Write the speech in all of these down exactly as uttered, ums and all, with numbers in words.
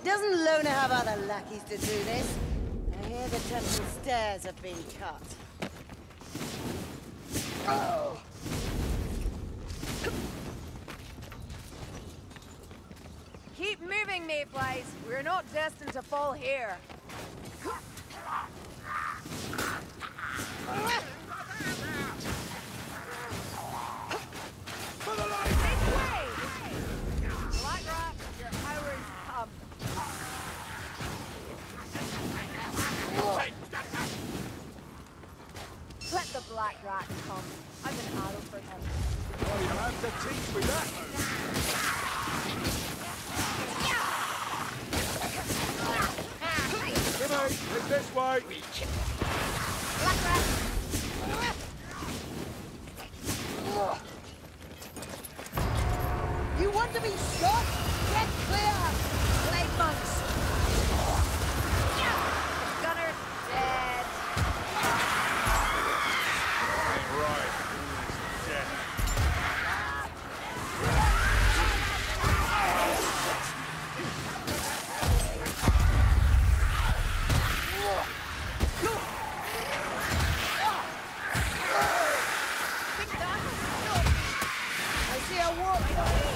Doesn't Lona have other lackeys to do this? I hear the temple stairs have been cut. Oh! Keep moving, Mayflies. We're not destined to fall here. For the light! This way! Blackrock, your hour has come. Let the Blackrock come. I've an arrow for him. Oh, you'll have to teach me that move. Jimmy, it's this way. Blackrock! You want to be shot? Get clear! Blade monks! Gunner, dead. Ain't right. Death. I see a warrior!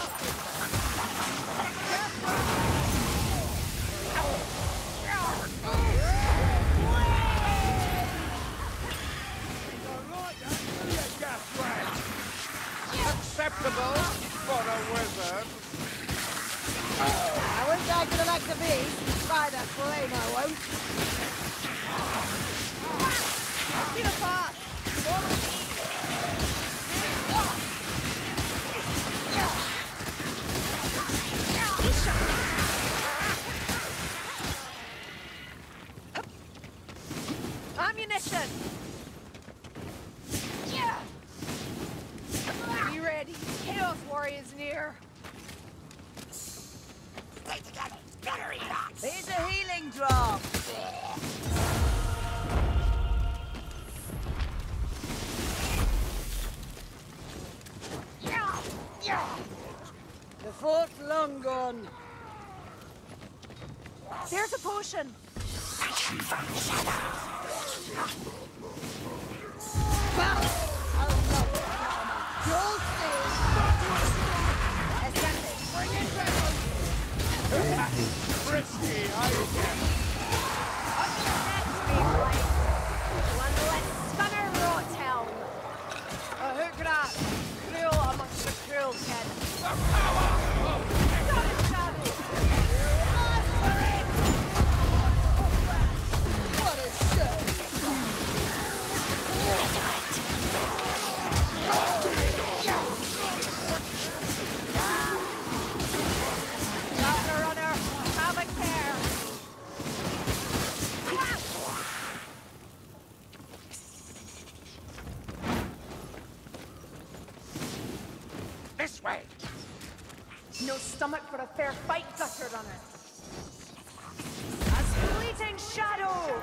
Acceptable for a wizard. I won't die to the likes of these. By the flame, I won't. See the path. Follow me. Ammunition. Be ready. Chaos Warriors near. Here's a healing drop. The fort's long gone. There's a potion. You'll see. Ascending. Bring it down. Frisky, how you get? Up to your next, Mayflies. One less stunner rot helm. A hook rat. Cruel amongst the cruel kin. Got his shadow. What a show. Governor runner, have a care. This way. No stomach for a fair fight, gutter runner. A fleeting shadow.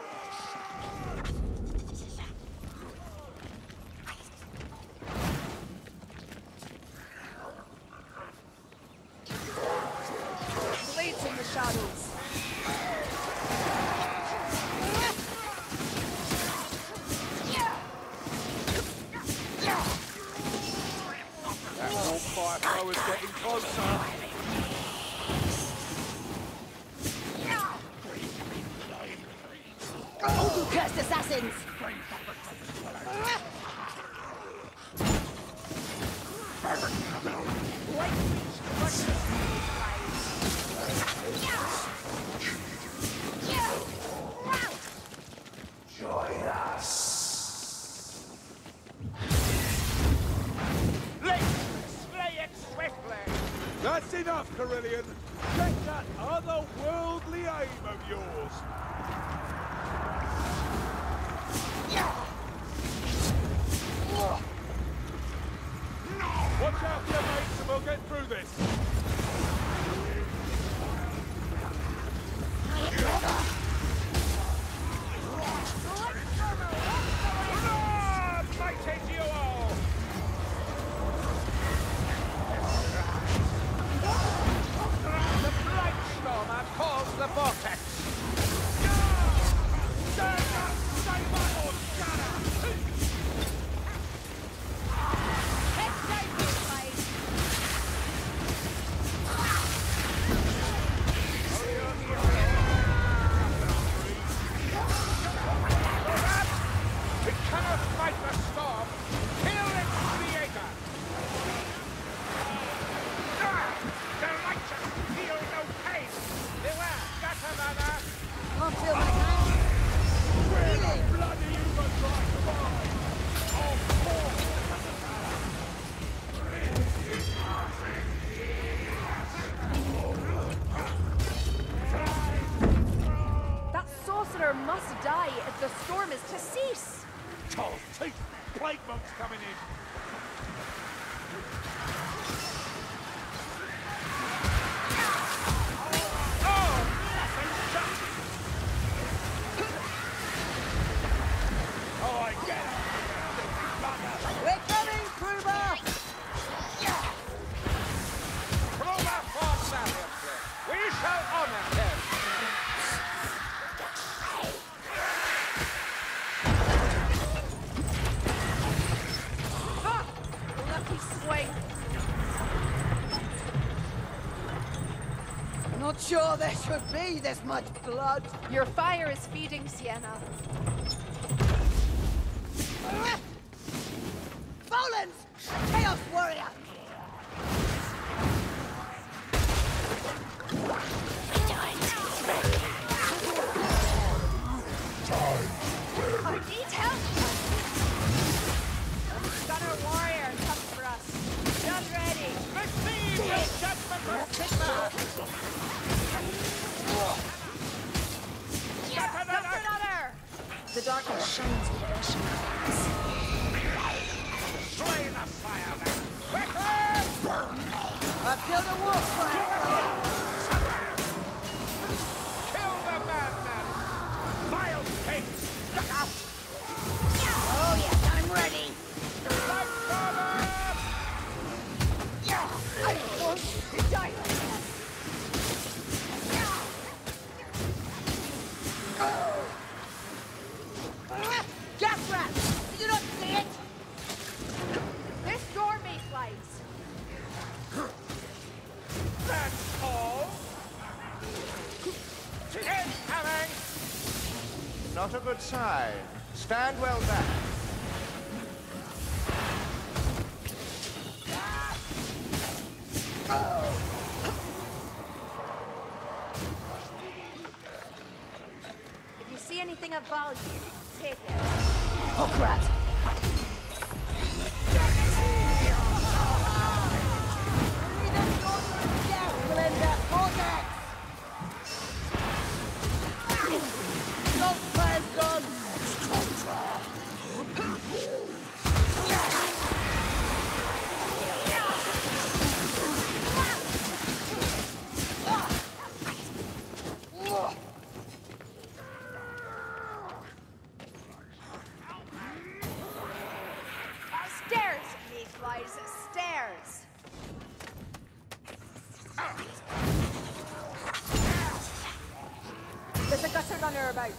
Blades in the shadows. That whole fire was getting closer. Oh, you cursed assassins! Light reach crushes Join us. Let's slay it swiftly. That's enough, Carillion. Get that otherworldly aim of yours. Watch out for your mates and we'll get through this. Ah, mighty to you all! The Blight Storm Gunner must die if the storm is to cease. Tall teeth! Plague monks coming in! We're coming, Kruber! We shall honor him! Ha! Lucky swing. Not sure there should be this much blood. Your fire is feeding Sienna. Bolins! Chaos Warrior! I need help! Gunner Warrior comes for us. Just ready. Receive your judgment of Sigma! Just another! The darkness shines with rushing eyes. Slay the fire then! I've killed a wolf fire! Kill the madman! Vile king! Look out! Oh yes, I'm ready! I won't die like this! Gas rat! Did you not see it? This door mayflies! That's all! Incoming! Not a good sign. Stand well back. If you see anything of value, take it. Hook rat! Stairs, mayflies, stairs! There's a gutter gunner about.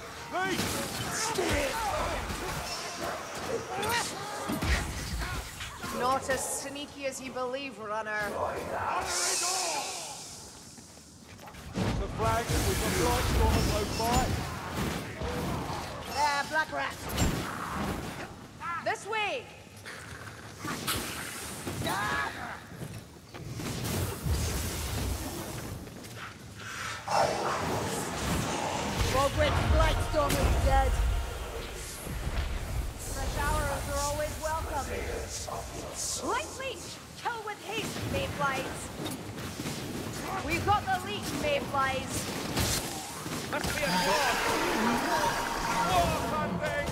Not as sneaky as you believe, runner. The flag, we've got light storm and low fight. There, black rat! This way! Bogwit's Blightstorm is dead. Fresh arrows are always welcome. Light leech! Kill with haste, mayflies! We've got the leech, mayflies! Must be a sword! War funding!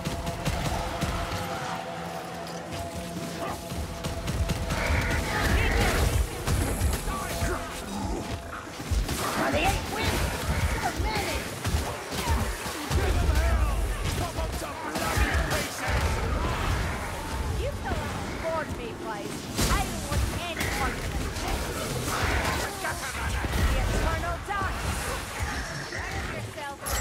Are the eight wins? The many! You kill us bored, mayflies. I don't want any argument. The eternal dance! Yourself.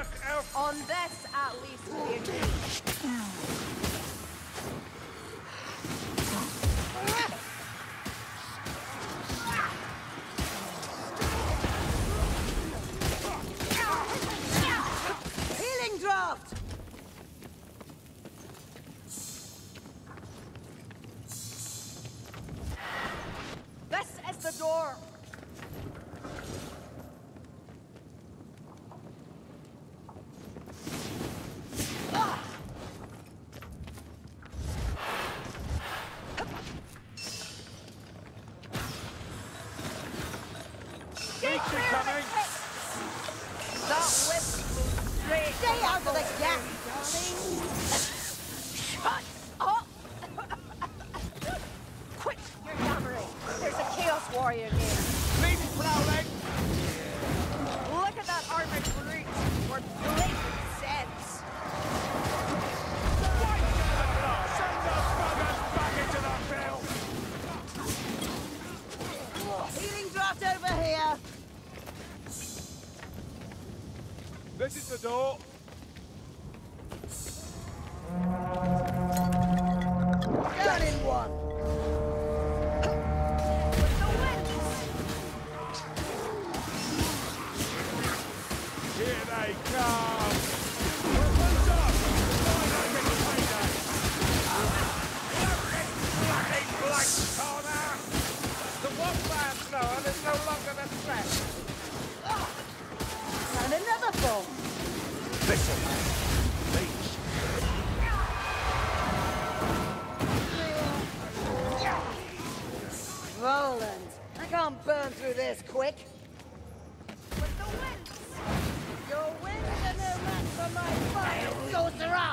Dark Elf! On this, at least, we agree. Healing draft! This is the door. Creature coming! That whip goes straight. Stay out of the gap! Shut up! Quit your yammering. There's a Chaos Warrior here. Leave prowling! Look at that armored brute. For blatant sense. Send those buggers back into the field! Healing draft over here! This is the door. Done in one! With the winds. Here they come! Weapons up! Why not get payday? Bloody blank corner! The Wolfman's known is no longer the threat. And another bomb! Listen, please. Roland, I can't burn through this quick. With the winds. Your winds are no match for my fire, sorcerer!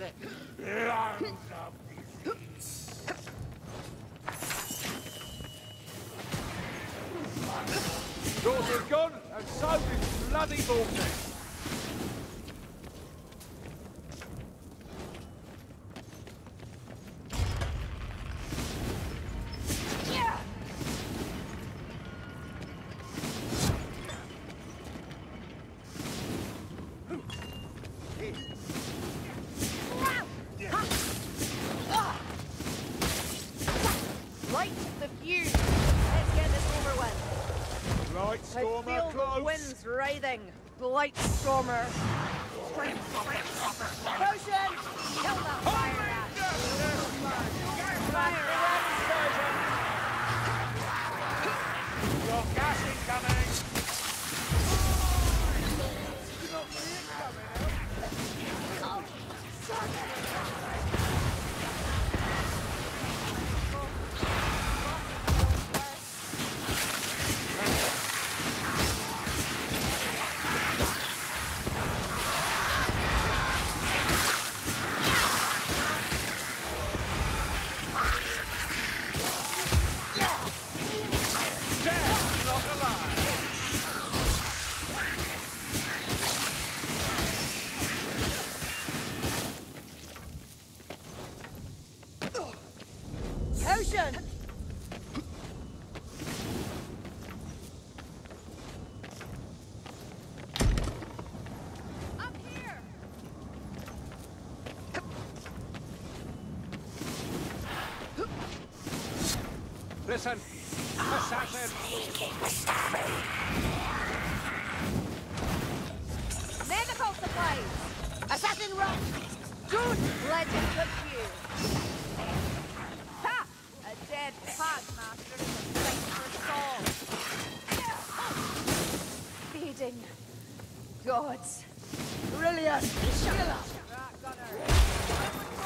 Doors are gone, and so is bloody vortex. Right the view. Let's get this over with. Right, I Stormer, feel the close. winds writhing. Blight Stormer. Potion! Kill that fire rat. Fire rat. Got gas incoming. Death, not alive. Potion! Up here. Listen, assassin. Medical supplies. Assassin rock! Good legend confused. Ha! A dead pad master is a sight for Saul. Feeding gods. Brilliant! Killer! Rat gunner.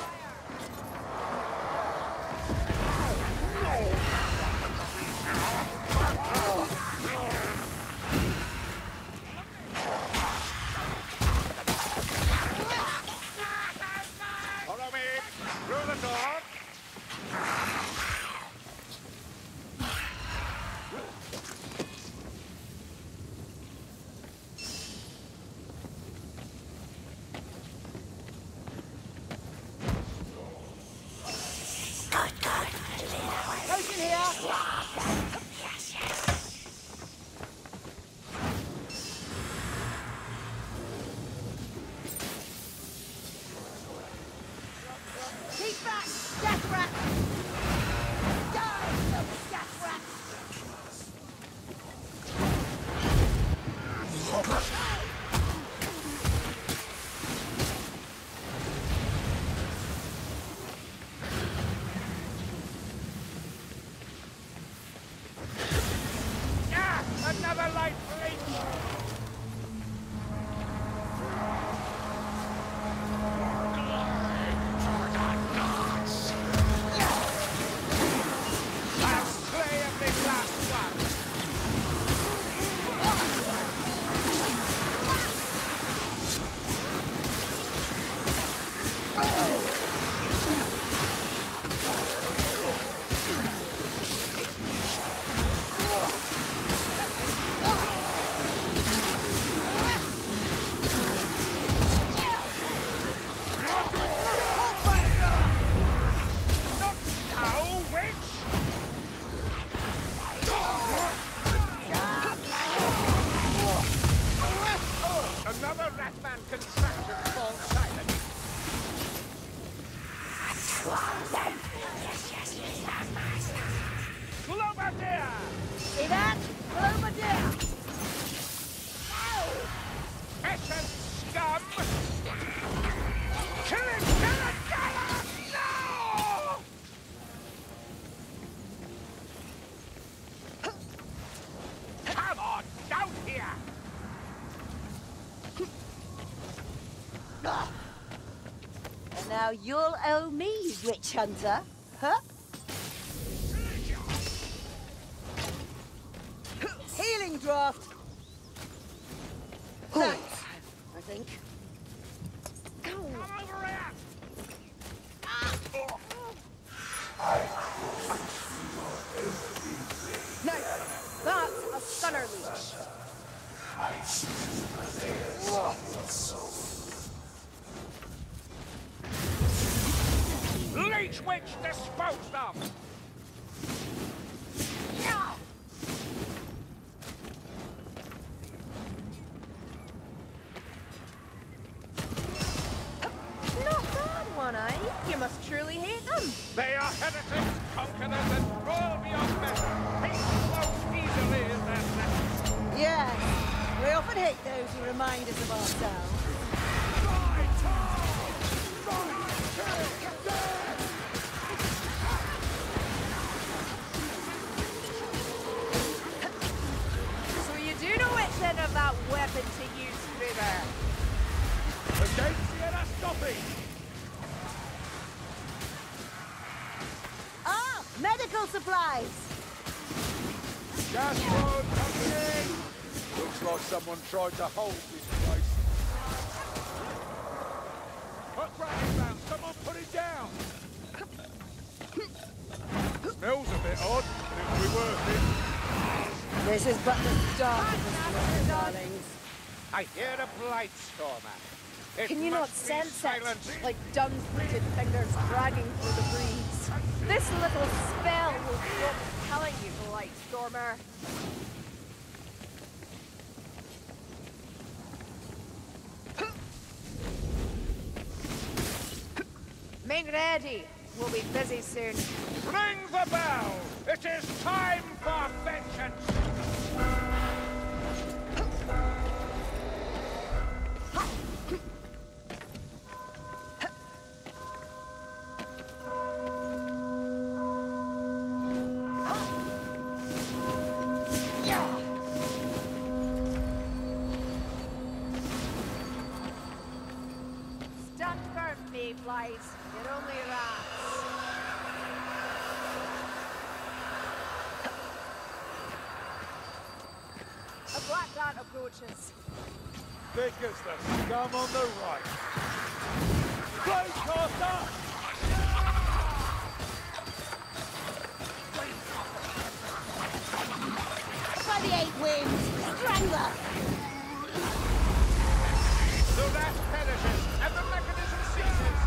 Follow me through the door. Rathman contraption fall silent. Globadier! See that? Globadier! Peasant scum! Kill it! Kill it! Kill it! No! Come on, down here! And now you'll owe me, witch hunter. Huh? Healing draft. Thanks, I think. Come over here! No, that's a stunner leech. Leech witch disposed of! Not bad one, eh? You must truly hate them. They are heretics, conquerors, and cruel beyond measure. Hate flows easily in their nest. Yes, we often hate those who remind us of ourselves. So you do know what's in of that weapon to use, Kruber? Against the Anastopi! Ah, medical supplies. Gas road coming! Looks like someone tried to hold this place. Put Granny round! Someone put it down! Smells a bit odd, but it'll be worth it. This is but the start of this war, darlings. I hear a blight stormer. It Can you not must be sense silent. it? Like dung-footed fingers dragging through the breeze. This little spell will do what it's telling you, Blight Stormer. Make ready. We'll be busy soon. Ring the bell! It is time for vengeance! Stand firm, Mayflies. You're only rats. A black rat approaches. Thick as the scum on the right. Blowcaster! By the eight wings, strangler. The rat perishes and the mechanism ceases.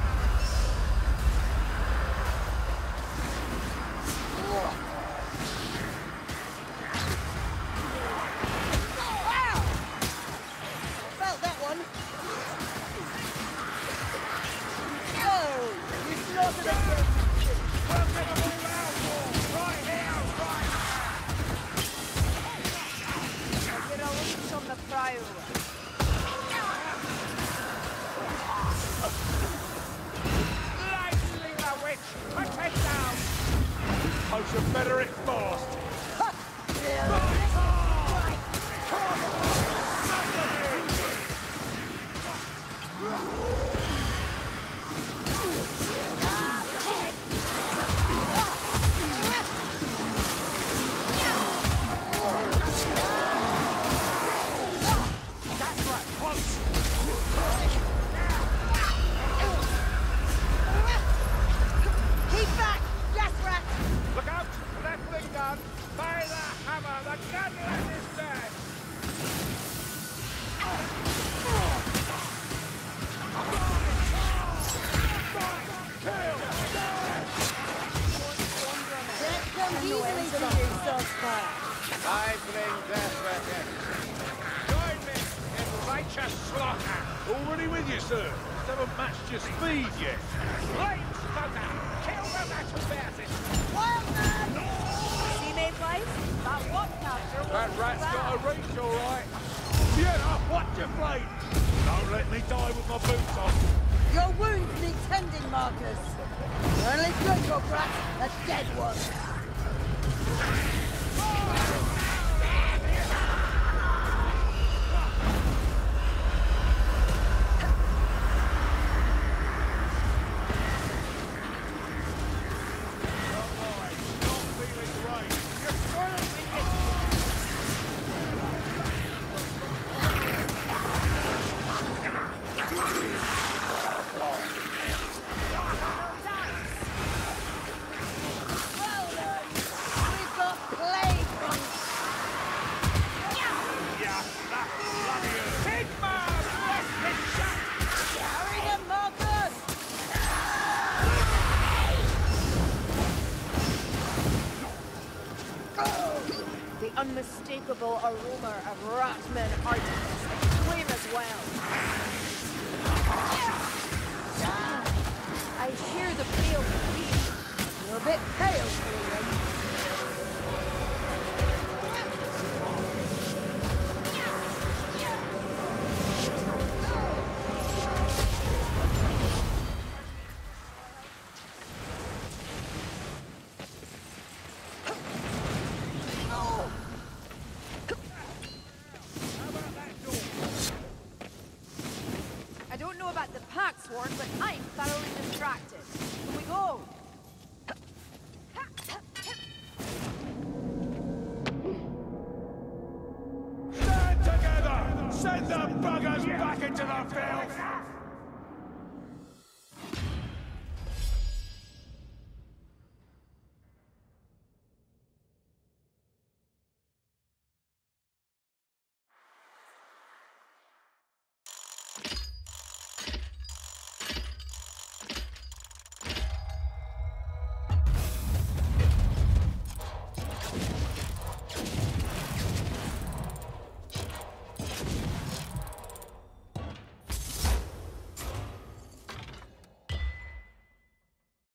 Felt that one. Oh, you slaughtered a good. We'll get them all out, right here, right Get a leech on the prow. Lightning the witch! Put it down! I should better it fast. That's right, close! Keep back, gas rat. Look out! Left wing gun! By the hammer! The gunlet is dead! That comes easily to you, Saltspire. I bring death reckon. Join me in righteous slaughter! Already with you, sir. Just haven't matched your speed yet. Flame smoker! Kill the metal bastards! Wildman! See, Mayflies? That walk capture was That rat's bad. got a reach, all right. Sienna, watch your blade! Don't let me die with my boots on. Your wounds need tending, Marcus. Only Draco Brat, a dead one. Well done. We've got plague. Yeah, that bloody Sigmar! Let's shut! Hurry them, Marcus. The unmistakable aroma of Ratman artifacts is clear as well. I hear the pale beat. You're a bit pale, Cleveland. I don't know about the pack sworn, but I'm thoroughly distracted. Here we go. Stand together! Send the buggers back into the filth!